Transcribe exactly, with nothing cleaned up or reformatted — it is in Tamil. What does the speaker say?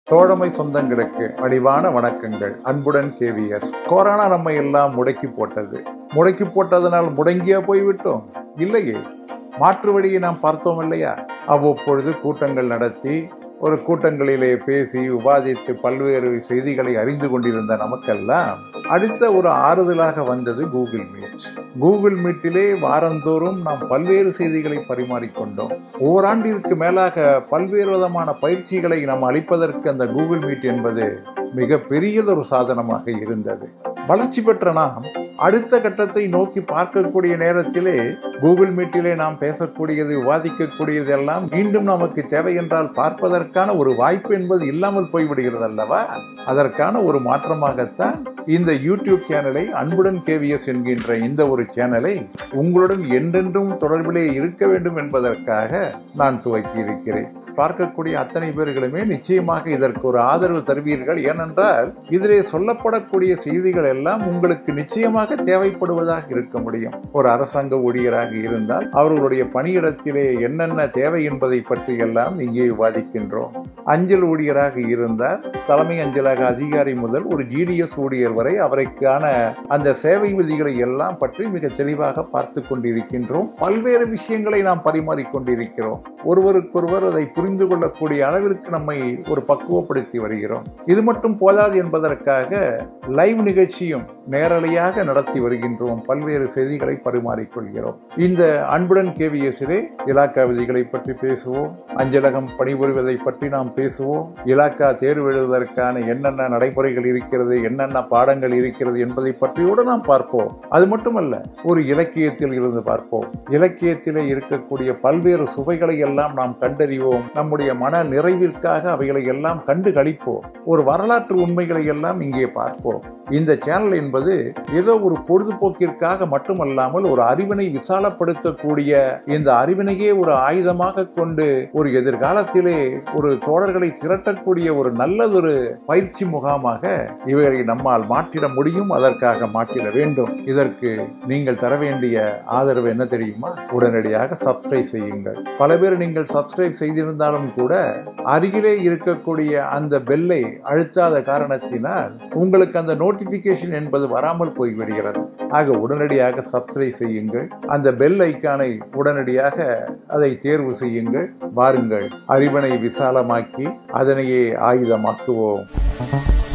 தோழமை சொந்தங்களுக்கு வடிவான வணக்கங்கள். அன்புடன் கேவிஎஸ். கொரோனா நம்ம எல்லாம் முடக்கி போட்டது. முடக்கி போட்டதனால் முடங்கியா போய்விட்டோம்? இல்லையே, மாற்று வழியை நாம் பார்த்தோம் இல்லையா? அவ்வப்பொழுது கூட்டங்கள் நடத்தி ஒரு கூட்டங்களிலே பேசி விவாதித்து பல்வேறு செய்திகளை அறிந்து கொண்டிருந்த நமக்கெல்லாம் அடுத்த ஒரு ஆறுதலாக வந்தது கூகுள் மீட். கூகுள் மீட்டிலே வாரந்தோறும் நாம் பல்வேறு செய்திகளை பரிமாறிக்கொண்டோம். ஓராண்டிற்கு மேலாக பல்வேறு விதமான பயிற்சிகளை நாம் அளிப்பதற்கு அந்த கூகுள் மீட் என்பது மிக பெரியதொரு சாதனமாக இருந்தது. வளர்ச்சி பெற்ற நாம் அடுத்த கட்டத்தை நோக்கி பார்க்கக்கூடிய நேரத்திலே கூகுள் மீட்டிலே நாம் பேசக்கூடியது, விவாதிக்கக்கூடியது எல்லாம் மீண்டும் நமக்கு தேவை என்றால் பார்ப்பதற்கான ஒரு வாய்ப்பு என்பது இல்லாமல் போய்விடுகிறது அல்லவா? அதற்கான ஒரு மாற்றமாகத்தான் இந்த யூடியூப் சேனலை, அன்புடன் கேவிஎஸ் என்கின்ற இந்த ஒரு சேனலை உங்களுடன் என்றென்றும் தொடர்பிலே இருக்க வேண்டும் என்பதற்காக நான் துவக்கி இருக்கிறேன். பார்க்கக்கூடிய அத்தனை பேர்களுமே நிச்சயமாக இதற்கு ஒரு ஆதரவு தருவீர்கள். ஏனென்றால் இதிலே சொல்லப்படக்கூடிய செய்திகள் எல்லாம் உங்களுக்கு நிச்சயமாக தேவைப்படுவதாக இருக்க முடியும். ஒரு அரசாங்க ஊழியராக இருந்தால் அவர்களுடைய பணியிடத்திலே என்னென்ன தேவை என்பதை பற்றி எல்லாம் இங்கே விவாதிக்கின்றோம். அஞ்சல் ஊழியராக இருந்தால் தலைமை அஞ்சலக அதிகாரி முதல் ஒரு ஜிடிஎஸ் ஊழியர் வரை அவருக்கான அந்த சேவை விதிகளை எல்லாம் பற்றி மிக தெளிவாக பார்த்து கொண்டிருக்கின்றோம். பல்வேறு விஷயங்களை நாம் பரிமாறிக்கொண்டிருக்கிறோம். ஒருவருக்கொருவர் அதை புரிந்து கொள்ளக்கூடிய அளவிற்கு நம்மை ஒரு பக்குவப்படுத்தி வருகிறோம். இது மட்டும் போதாது என்பதற்காக லைவ் நிகழ்ச்சியும் நேரலையாக நடத்தி வருகின்றோம். பல்வேறு செய்திகளை பரிமாறிக்கொள்கிறோம். இந்த அன்புடன் கேவிஎஸ்ஸிலே இலாக்கா விதிகளை பற்றி பேசுவோம். அஞ்சலகம் பணிபுரிவதை பற்றி நாம் பேசுவோம். இலாக்கா தேர்வு எழுதுவதற்கான என்னென்ன நடைமுறைகள் இருக்கிறது, என்னென்ன பாடங்கள் இருக்கிறது என்பதை பற்றியோடு நாம் பார்ப்போம். அது மட்டுமல்ல, ஒரு இலக்கியத்தில் இருந்து பார்ப்போம். இலக்கியத்திலே இருக்கக்கூடிய பல்வேறு சுவைகளை எல்லாம் நாம் கண்டறிவோம். நம்முடைய மன நிறைவிற்காக அவைகளை எல்லாம் கண்டு களிப்போம். ஒரு வரலாற்று உண்மைகளை எல்லாம் இங்கே பார்ப்போம். இந்த சேனல் என்பது ஏதோ ஒரு பொழுதுபோக்கிற்காக மட்டுமல்லாமல் ஒரு அறிவினை விசாலப்படுத்தக்கூடிய, இந்த அறிவினையே ஒரு ஆயுதமாக கொண்டு ஒரு எதிர்காலத்திலே ஒரு தோழர்களை திரட்டக்கூடிய ஒரு நல்லதொரு பயிற்சி முகாமாக இவைகளை நம்மால் மாற்றிட முடியும். அதற்காக மாற்றிட வேண்டும். இதற்கு நீங்கள் தர வேண்டிய ஆதரவு என்ன தெரியுமா? உடனடியாக சப்ஸ்கிரைப் செய்யுங்கள். பல பேர் நீங்கள் சப்ஸ்கிரைப் செய்திருந்தாலும் கூட அருகிலே இருக்கக்கூடிய அந்த பெல்லை அழுத்தாத காரணத்தினால் உங்களுக்கு அந்த நோட்டிபிகேஷன் என்பது வராமல் போய்விடுகிறது. ஆக உடனடியாக சப்ஸ்கிரைப் செய்யுங்கள். அந்த பெல் ஐக்கானை உடனடியாக அதை தேர்வு செய்யுங்கள். வாருங்கள், அறிவினை விசாலமாக்கி அதனையே ஆயுதமாக்குவோம்.